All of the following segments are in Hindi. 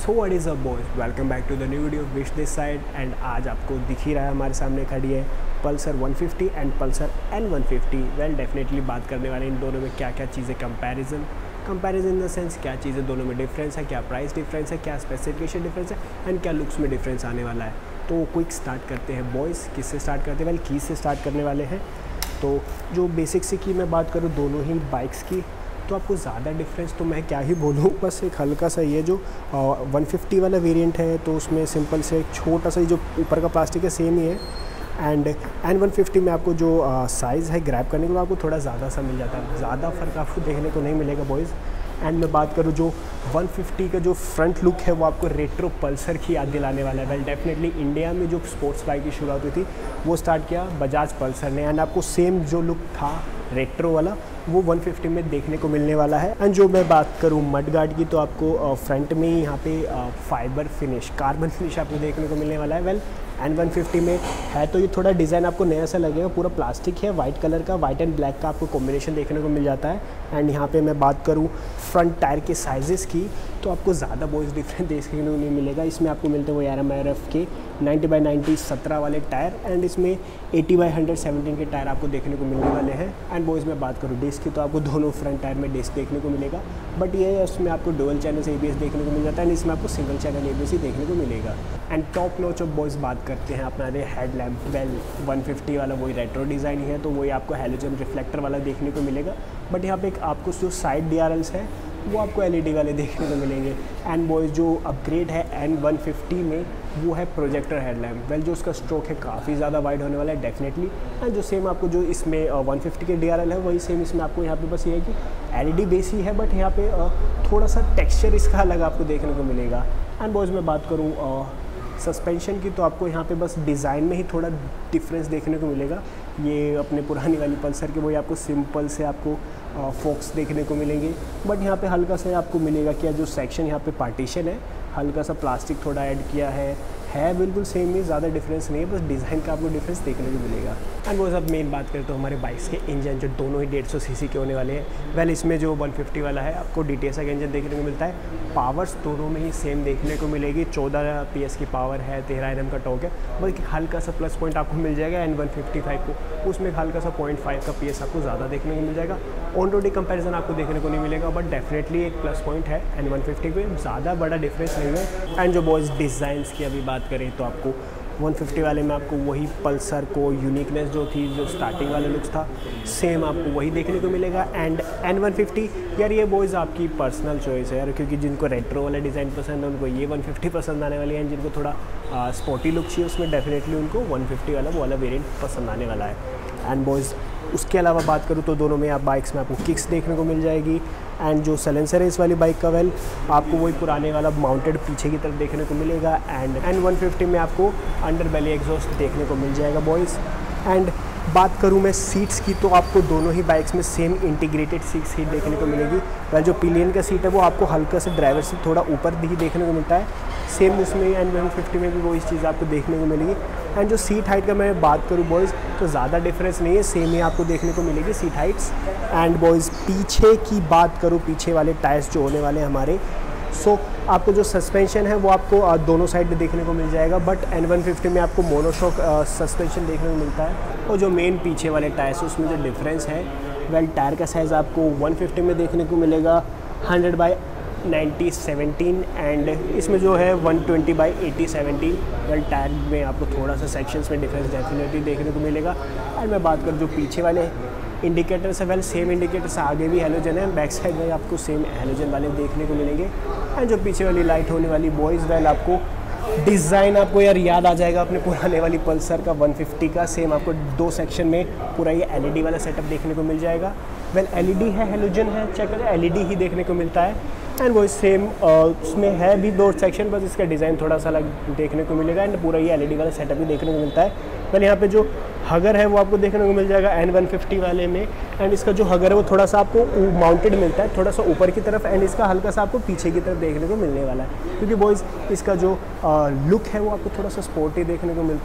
So what is up boys, welcome back to the new video Vish this side. And आज आपको दिख ही रहा है हमारे सामने खड़ी है Pulsar 150 and Pulsar N150। Well definitely बात करने वाले इन दोनों में क्या क्या चीज़ें कंपैरिजन इन द सेंस क्या चीज़ें दोनों में डिफरेंस है, क्या प्राइस डिफरेंस है, क्या स्पेसिफिकेशन डिफरेंस है एंड क्या लुक्स में डिफरेंस आने वाला है। तो क्विक स्टार्ट करते हैं बॉयज़। किससे स्टार्ट करते हैं? वेल की से स्टार्ट करने वाले हैं। तो जो बेसिक से की मैं बात करूँ दोनों ही बाइक्स की, तो आपको ज़्यादा डिफरेंस तो मैं क्या ही बोलूँ, बस एक हल्का सा ये जो 150 वाला वेरिएंट है तो उसमें सिंपल से एक छोटा सा जो ऊपर का प्लास्टिक है सेम ही है। एंड N150 में आपको जो साइज़ है ग्रैब करने के लिए आपको थोड़ा ज़्यादा सा मिल जाता है, ज़्यादा फ़र्क आपको देखने को नहीं मिलेगा बॉयज़। एंड मैं बात करूँ जो 150 का जो फ्रंट लुक है वो आपको रेट्रो पल्सर की याद दिलाने वाला है। वेल डेफिनेटली इंडिया में जो स्पोर्ट्स बाइक की शुरुआत हुई थी वो स्टार्ट किया बजाज पल्सर ने, एंड आपको सेम जो लुक था रेट्रो वाला वो 150 में देखने को मिलने वाला है। एंड जो मैं बात करूँ मड गार्ड की, तो आपको फ्रंट में ही यहाँ पे फाइबर फिनिश, कार्बन फिनिश आपको देखने को मिलने वाला है। वेल N150 में है तो ये थोड़ा डिज़ाइन आपको नया सा लगेगा, पूरा प्लास्टिक है वाइट कलर का, वाइट एंड ब्लैक का आपको कॉम्बिनेशन देखने को मिल जाता है। एंड यहाँ पे मैं बात करूँ फ्रंट टायर के साइजेस की, तो आपको ज़्यादा बॉयज़ डिफरेंट देखने को नहीं मिलेगा। इसमें आपको मिलते हैं वो RMRF के 90/90 17 वाले टायर, एंड इसमें 80/117 के टायर आपको देखने को मिलने वाले हैं। एंड बॉयज़ में बात करूँ डिस्क की, तो आपको दोनों फ्रंट टायर में डिस्क देखने को मिलेगा, बट ये है उसमें आपको डुअल चैनल ABS देखने को मिल जाता है, एंड इसमें आपको सिंगल चैनल ABS ही देखने को मिलेगा। And top notch of boys बात करते हैं अपना हेड लैम्प। वेल 150 वाला वही रेट्रो डिज़ाइन ही है तो वही आपको हैलोजन रिफ्लेक्टर वाला देखने को मिलेगा, बट यहाँ पे एक आपको जो साइड DRLs है वो आपको LED वाले देखने को मिलेंगे। एंड बॉयज़ जो अपग्रेड है N150 में वो है प्रोजेक्टर हेडलैम्प। वेल जो उसका स्ट्रोक है काफ़ी ज़्यादा वाइड होने वाला है डेफिनेटली, एंड जो सेम आपको जो इसमें 150 के DRL है वही सेम इसमें आपको यहाँ पे बस ये है कि LED बेस ही है, बट यहाँ पे थोड़ा सा टेक्सचर इसका अलग आपको देखने को मिलेगा। एंड बॉयज़ मैं बात करूँ सस्पेंशन की, तो आपको यहाँ पे बस डिज़ाइन में ही थोड़ा डिफरेंस देखने को मिलेगा। ये अपने पुरानी वाली पल्सर के वही आपको सिंपल से आपको फोक्स देखने को मिलेंगे, बट यहाँ पे हल्का सा आपको मिलेगा कि जो सेक्शन यहाँ पे पार्टीशन है हल्का सा प्लास्टिक थोड़ा ऐड किया है बिल्कुल सेम ही, ज़्यादा डिफरेंस नहीं है, बस डिज़ाइन का आपको डिफरेंस देखने को मिलेगा। एंड वो सब मेन बात करें तो हमारे बाइक्स के इंजन जो दोनों ही 150 सीसी के होने वाले हैं। वेल इसमें जो 150 वाला है आपको DTSA का इंजन देखने को मिलता है, पावर्स दोनों में ही सेम देखने को मिलेगी। 14 PS की पावर है, 13 Nm का टॉर्क है, बल्कि हल्का सा प्लस पॉइंट आपको मिल जाएगा N155 को, उसमें हल्का सा 0.5 का PS आपको ज़्यादा देखने को मिल जाएगा। ऑन रोड कंपैरिजन आपको देखने को नहीं मिलेगा, बट डेफिनेटली एक प्लस पॉइंट है N150 पे, ज़्यादा बड़ा डिफरेंस नहीं है। एंड जो बॉयज़ डिज़ाइंस की अभी बात करें तो आपको 150 वाले में आपको वही पल्सर को यूनिकनेस जो थी, जो स्टार्टिंग वाला लुक्स था सेम आपको वही देखने को मिलेगा। एंड N150 यार ये बॉयज़ आपकी पर्सनल चॉइस है यार, क्योंकि जिनको रेट्रो वाला डिज़ाइन पसंद है उनको ये 150 पसंद आने वाली है, जिनको थोड़ा स्पोर्टी लुक चाहिए उसमें डेफिनेटली उनको 150 वाला वो वाला वेरिएंट पसंद आने वाला है। एंड बॉयज़ उसके अलावा बात करूँ तो दोनों में आप बाइक्स में आपको किक्स देखने को मिल जाएगी। एंड जो सलेंसर है इस वाली बाइक का, वेल आपको वही पुराने वाला माउंटेड पीछे की तरफ देखने को मिलेगा। एंड N150 में आपको अंडर बेली एग्जॉस्ट देखने को मिल जाएगा बॉयज़। एंड बात करूँ मैं सीट्स की, तो आपको दोनों ही बाइक्स में सेम इंटीग्रेटेड सीट देखने को मिलेगी। वह जो पिलियन का सीट है वो आपको हल्का से ड्राइवर से थोड़ा ऊपर भी देखने को मिलता है, सेम उसमें N150 में भी वही चीज़ आपको देखने को मिलेगी। एंड जो सीट हाइट का मैं बात करूँ बॉयज़ तो ज़्यादा डिफरेंस नहीं है, सेम ही आपको देखने को मिलेगी सीट हाइट्स। एंड बॉयज़ पीछे की बात करूँ, पीछे वाले टायर्स जो होने वाले हैं हमारे, सो आपको जो सस्पेंशन है वो आपको दोनों साइड में देखने को मिल जाएगा, बट N150 में आपको मोनोशॉक सस्पेंशन देखने को मिलता है। और जो मेन पीछे वाले टायर्स उसमें जो डिफरेंस है, वेल टायर का साइज़ आपको 150 में देखने को मिलेगा 100/90 17, एंड इसमें जो है 120/80 17। वेल टायर में आपको थोड़ा सा सेक्शंस में डिफरेंस डेफिनेटली देखने को मिलेगा। एंड मैं बात करूँ जो पीछे वाले इंडिकेटर्स है, वेल सेम इंडिकेटर्स आगे भी हैलोजन है, बैक साइड में आपको सेम हैलोजन वाले देखने को मिलेंगे। एंड जो पीछे वाली लाइट होने वाली बॉयज़, वेल आपको डिज़ाइन आपको यार याद आ जाएगा अपने पुराने वाली पल्सर का 150 का, सेम आपको 2 सेक्शन में पूरा ये LED वाला सेटअप देखने को मिल जाएगा। वेल LED है, हैलोजन है, चेक करें LED ही देखने को मिलता है। एंड वो सेम उसमें है भी 2 सेक्शन, बस इसका डिज़ाइन थोड़ा सा अलग देखने को मिलेगा। एंड पूरा ये LED वाला सेटअप भी देखने को मिलता है। वेल यहाँ पे जो हगर है वो आपको देखने को मिल जाएगा N150 वाले में, एंड इसका जो हगर है वो थोड़ा सा आपको माउंटेड मिलता है, थोड़ा सा ऊपर की तरफ, एंड इसका हल्का सा आपको पीछे की तरफ देखने को मिलने वाला है, क्योंकि बॉयज़ इसका जो लुक है वो आपको थोड़ा सा स्पोर्टी देखने को मिलता है,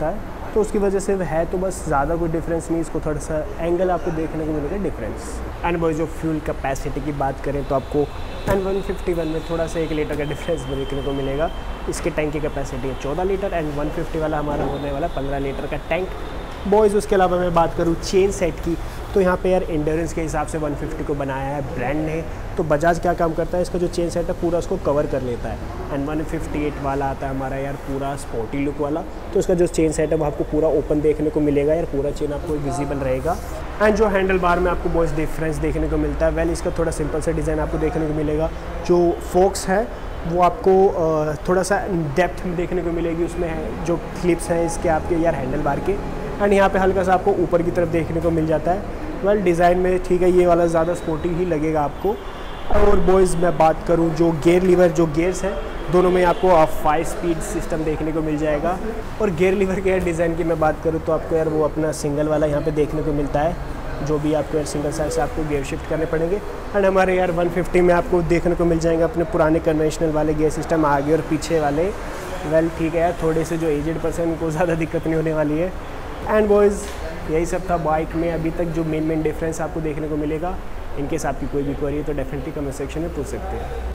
तो उसकी वजह से है तो बस ज़्यादा कोई डिफरेंस नहीं, इसको थोड़ा सा एंगल आपको देखने को मिलेगा डिफरेंस। एंड बॉयज़ जो फ्यूल कैपेसिटी की बात करें तो आपको N151 में थोड़ा सा 1 लीटर का डिफरेंस देखने को मिलेगा। इसके टैंक की कैपेसिटी है 14 लीटर एंड 150 वाला हमारा होने वाला 15 लीटर का टैंक। बॉयज़ उसके अलावा मैं बात करूँ चेन सेट की, तो यहाँ पे यार एंड्योरेंस के हिसाब से 150 को बनाया है ब्रांड ने। तो बजाज क्या काम करता है, इसका जो चेन सेट है पूरा उसको कवर कर लेता है। एंड 158 वाला आता है हमारा यार पूरा स्पोर्टी लुक वाला, तो इसका जो चेन सेट है वो आपको पूरा ओपन देखने को मिलेगा यार, पूरा चेन आपको विजिबल रहेगा। एंड जो हैंडल बार में आपको बॉयज़ डिफरेंस देखने को मिलता है, वेल इसका थोड़ा सिंपल सा डिज़ाइन आपको देखने को मिलेगा। जो फोक्स है वो आपको थोड़ा सा डेप्थ में देखने को मिलेगी, उसमें जो क्लिप्स हैं इसके आपके यार हैंडल बार के। एंड यहाँ पे हल्का सा आपको ऊपर की तरफ देखने को मिल जाता है। वेल डिज़ाइन में ठीक है, ये वाला ज़्यादा स्पोर्टी ही लगेगा आपको। और बॉयज़ मैं बात करूँ जो गियर लीवर जो गियर्स हैं दोनों में आपको 5 स्पीड सिस्टम देखने को मिल जाएगा। और गियर लीवर के डिज़ाइन की मैं बात करूँ तो आपको यार वो अपना सिंगल वाला यहाँ पे देखने को मिलता है, जो भी आपको यार सिंगल साइड से आपको गियर शिफ्ट करने पड़ेंगे। एंड हमारे यार 150 में आपको देखने को मिल जाएंगे अपने पुराने कन्वेंशनल वाले गियर सिस्टम आगे और पीछे वाले। वेल ठीक है यार, थोड़े से जो एजेड पर्सन को ज़्यादा दिक्कत नहीं होने वाली है। एंड बॉयज़ यही सब था बाइक में अभी तक जो मेन डिफरेंस आपको देखने को मिलेगा। इनकेस आपकी कोई भी क्वेरी है तो डेफिनेटली कमेंट सेक्शन में पूछ सकते हैं।